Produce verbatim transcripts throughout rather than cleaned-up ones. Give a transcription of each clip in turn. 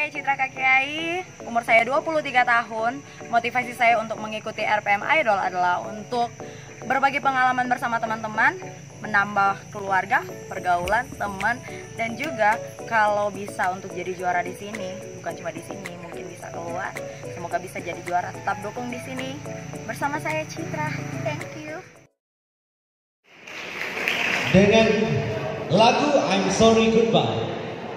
saya Citra Kakiai, umur saya dua puluh tiga tahun. Motivasi saya untuk mengikuti R P M Idol adalah untuk berbagi pengalaman bersama teman-teman, menambah keluarga, pergaulan, teman, dan juga kalau bisa untuk jadi juara di sini, bukan cuma di sini, mungkin bisa keluar. Semoga bisa jadi juara, tetap dukung di sini. Bersama saya Citra, thank you. Dengan lagu I'm Sorry Goodbye.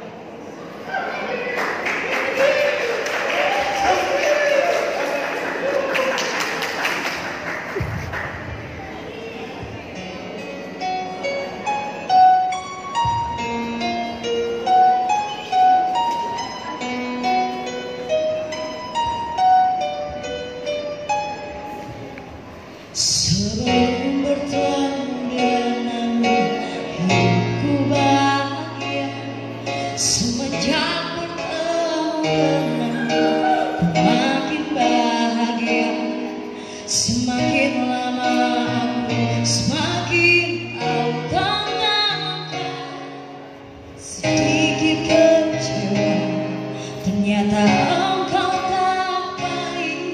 Sebelum bertemu denganmu, hidupku bahagia. Semenjak bertemu denganmu, ku makin bahagia. Semakin lama aku, semakin aku tenangkan. Sedikit kecewa, ternyata engkau tak baik.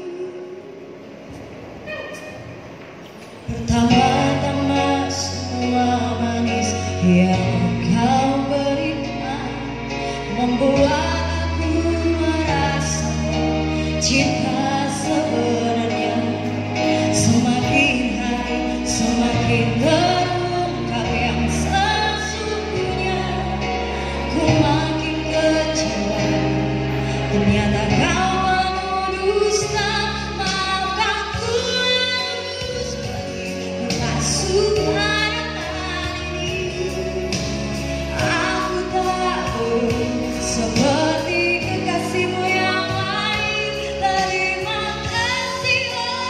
Pertama-tama semua manis yang kau berikan membuat aku merasa cinta sebenarnya. Semakin hari semakin terungkap yang sesungguhnya. Ku makin kecewa, ternyata kau menudusta. Maafkan ku harus berpasung pada hari ini. Aku tak buruk seperti kekasihmu yang lain. Terima kasih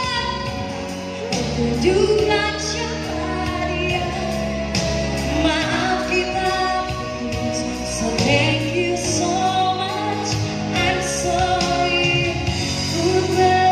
tunjukkan siapa dia. Maaf kita putus, so thank you so much. I'm sorry goodbye.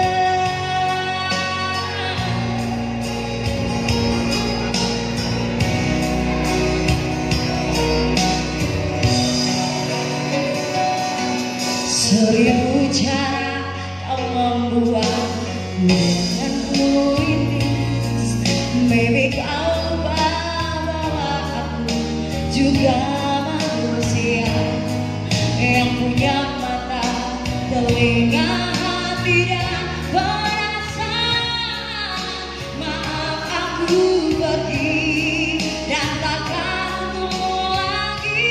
Seribu cara kau membuatku denganmu ini. Baby kau lupa bahwa aku juga manusia yang punya mata, telinga, hati dan perasaan. Maaf aku pergi dan takkan ketemu lagi.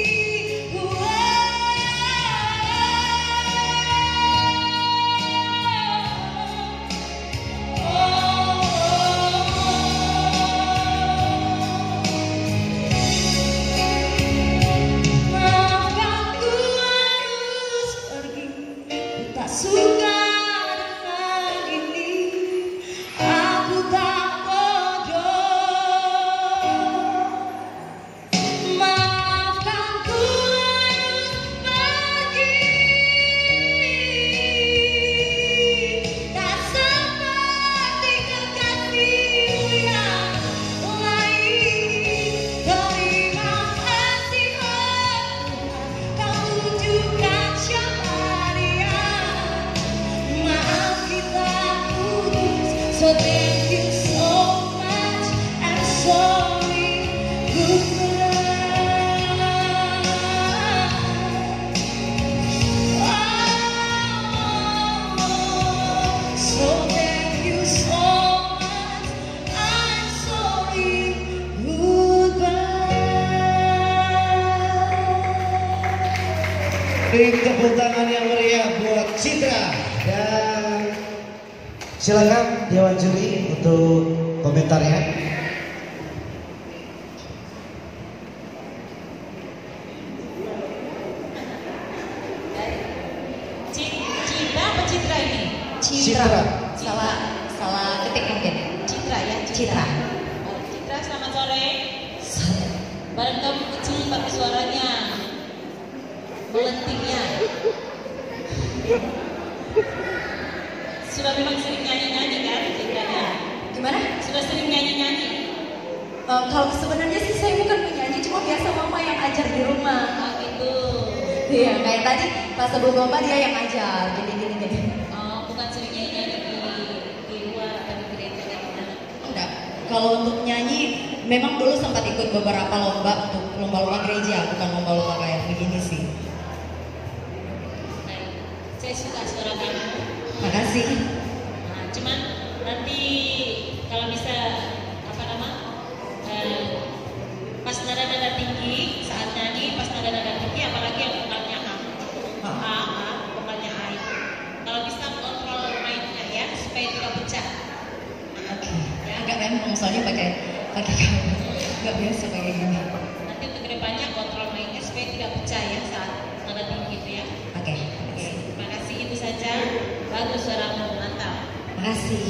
Suka dengan ini, aku tak bodoh. Maafkan ku harus pergi, tak seperti kekasihmu yang lain. Terima kasih oh Tuhan, kau tunjukkan siapa dia. Maaf kita putus, so thank you so much. I'm sorry goodbye. Oh, so thank you so much. I'm sorry goodbye. Beri tepuk tangan yang meriah buat Citra. Dan silakan Dewan Juri untuk komentarnya. Citra apa Citra ini? Citra. Salah salah ketik mungkin. Citra ya. Citra. Oh, Citra selamat sore. Badan kamu kecil tapi suaranya melentingnya. Sudah memang sering nyanyi-nyanyi kan Citranya? Gimana? Sudah sering nyanyi-nyanyi? Uh, kalau sebenarnya sih saya bukan penyanyi, cuma biasa mama yang ajar di rumah. Oh gitu. Iya, kayak tadi pas sebelum lomba dia yang ngajar, gini gini gini. Oh, bukan sering nyanyi di di luar atau di gereja dan gimana? Enggak. Kalau untuk nyanyi, memang dulu sempat ikut beberapa lomba untuk lomba-lomba gereja, bukan lomba-lomba kayak begini sih. Nah, saya suka suara kamu. Makasih. Nah, cuman nanti kalau bisa apa nama eh, pas nada-nada tinggi saat nyanyi, pas nada-nada tinggi, apalagi yang vokalnya A, A, A, vokalnya A itu. Kalau bisa kontrol mic-nya ya supaya tidak pecah. Nah, Oke. Ya, agak memang soalnya pakai pakai kamera. Enggak biasa kayak gini. nanti untuk kedepannya kontrol mic-nya supaya tidak pecah ya saat nada tinggi itu ya. Oke. Oke, terima kasih itu saja. Bagus suaramu, mantap. Makasih.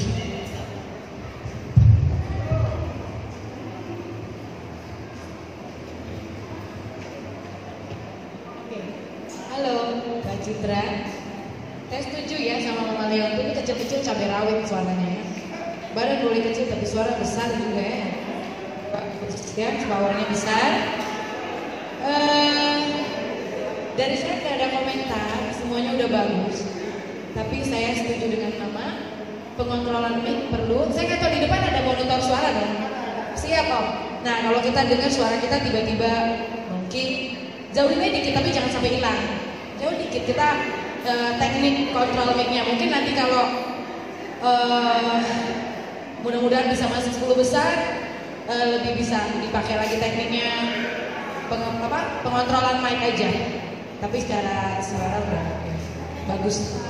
Halo, Kak Citra. Saya setuju ya sama Mama Leonti, ini kecil-kecil cabai rawit suaranya ya. Badan boleh kecil tapi suara besar juga ya. Ya, powernya besar. Eh, dari saya tidak ada komentar, semuanya udah bagus. Tapi saya setuju dengan Mama, pengontrolan mic perlu. Saya nggak tahu di depan ada monitor suara dong. Siap Om. Nah kalau kita dengar suara kita tiba-tiba mungkin jauhinnya dikit tapi jangan sampai hilang. Jauh dikit kita uh, teknik kontrol mic-nya. Mungkin nanti kalau uh, mudah-mudahan bisa masuk sepuluh besar, uh, lebih bisa dipakai lagi tekniknya peng, apa, pengontrolan mic aja. Tapi secara suara udah bagus.